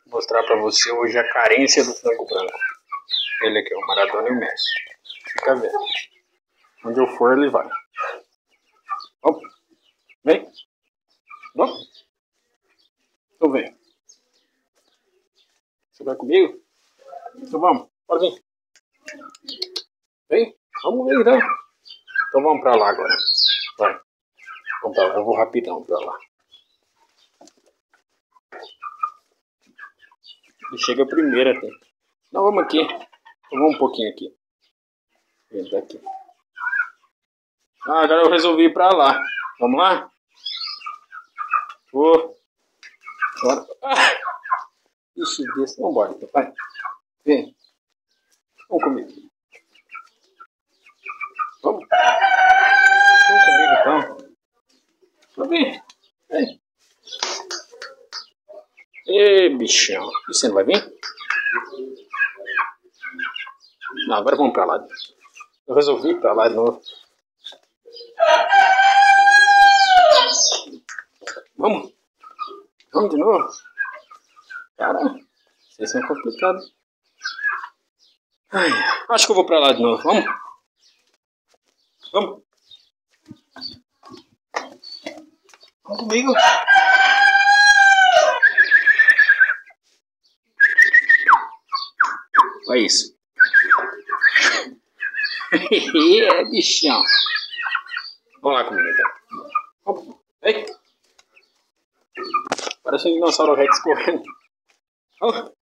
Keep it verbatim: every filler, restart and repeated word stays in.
mostrar pra você hoje a carência do frango branco. Ele aqui, o Maradona e o Messi. Fica vendo. Onde eu for, ele vai. Vamos. Vem. Vamos. Então vem. Você vai comigo? Então vamos. Pode vir. Vem. Vamos ver então. Então vamos pra lá agora. Vai. Vamos pra lá. Eu vou rapidão pra lá. Ele chega primeiro até. Não, vamos aqui. Vamos um pouquinho aqui. Vem daqui. Ah, agora eu resolvi ir pra lá. Vamos lá? Vou. Bora. Ah! Ixi, desse. Vamos embora então, vai. Vem. Vamos comigo. Vamos. Vamos comigo então. Vamos vir. Vem. Ê, bichão. E você não vai vir? Não, agora vamos pra lá. Eu resolvi ir pra lá de novo. Vamos. Vamos de novo. Cara, vocês são complicados. Ai, acho que eu vou pra lá de novo. Vamos? Vamos? Vamos comigo? Olha isso. É, bichão. Vamos lá comigo então. Vamos. Vem. Parece um dinossauro Rex correndo. Vamos.